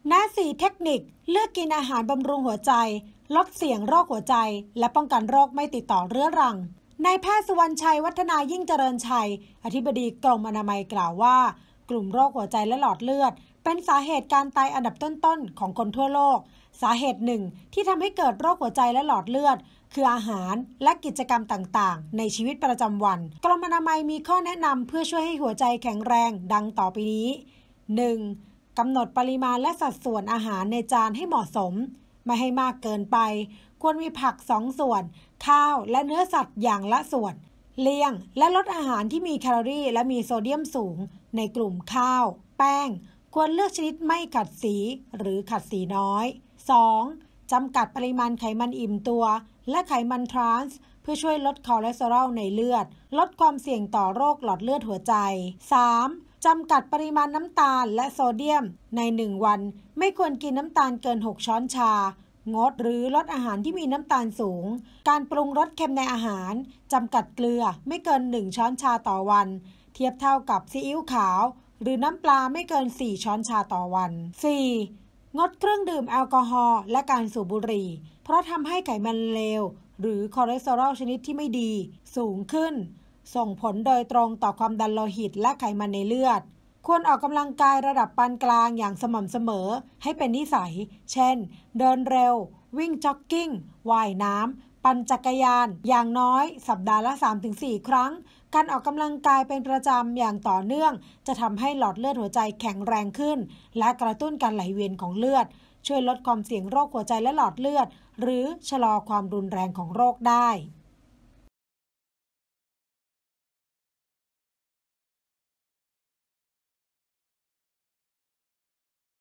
ณ 4 เทคนิคเลือกกินอาหารบำรุงหัวใจลดเสี่ยงโรคหัวใจและป้องกันโรคไม่ติดต่อเรื้อรังนายแพทย์สุวรรณชัยวัฒนายิ่งเจริญชัยอธิบดีกรมอนามัยกล่าวว่ากลุ่มโรคหัวใจและหลอดเลือดเป็นสาเหตุการตายอันดับต้นๆของคนทั่วโลกสาเหตุหนึ่งที่ทำให้เกิดโรคหัวใจและหลอดเลือดคืออาหารและกิจกรรมต่างๆในชีวิตประจำวันกรมอนามัยมีข้อแนะนำเพื่อช่วยให้หัวใจแข็งแรงดังต่อไปนี้ 1. กำหนดปริมาณและสัดส่วนอาหารในจานให้เหมาะสมไม่ให้มากเกินไปควรมีผัก2 ส่วนข้าวและเนื้อสัตว์อย่างละส่วนเลี่ยงและลดอาหารที่มีแคลอรี่และมีโซเดียมสูงในกลุ่มข้าวแป้งควรเลือกชนิดไม่ขัดสีหรือขัดสีน้อย 2. จำกัดปริมาณไขมันอิ่มตัวและไขมันทรานส์เพื่อช่วยลดคอเลสเตอรอลในเลือดลดความเสี่ยงต่อโรคหลอดเลือดหัวใจ 3. จำกัดปริมาณน้ำตาลและโซเดียมใน1 วันไม่ควรกินน้ำตาลเกิน6 ช้อนชางดหรือลดอาหารที่มีน้ำตาลสูงการปรุงรสเค็มในอาหารจำกัดเกลือไม่เกิน1 ช้อนชาต่อวันเทียบเท่ากับซีอิ๊วขาวหรือน้ำปลาไม่เกิน4 ช้อนชาต่อวัน 4. งดเครื่องดื่มแอลกอฮอล์และการสูบบุหรี่เพราะทำให้ไขมันเลวหรือคอเลสเตอรอลชนิดที่ไม่ดีสูงขึ้นส่งผลโดยตรงต่อความดันโลหิตและไขมันในเลือดควรออกกำลังกายระดับปานกลางอย่างสม่ำเสมอให้เป็นนิสัยเช่นเดินเร็ววิ่งจ็อกกิ้งว่ายน้ำปั่นจักรยานอย่างน้อยสัปดาห์ละ 3-4 ครั้งการออกกำลังกายเป็นประจำอย่างต่อเนื่องจะทำให้หลอดเลือดหัวใจแข็งแรงขึ้นและกระตุ้นการไหลเวียนของเลือดช่วยลดความเสี่ยงโรคหัวใจและหลอดเลือดหรือชะลอความรุนแรงของโรคได้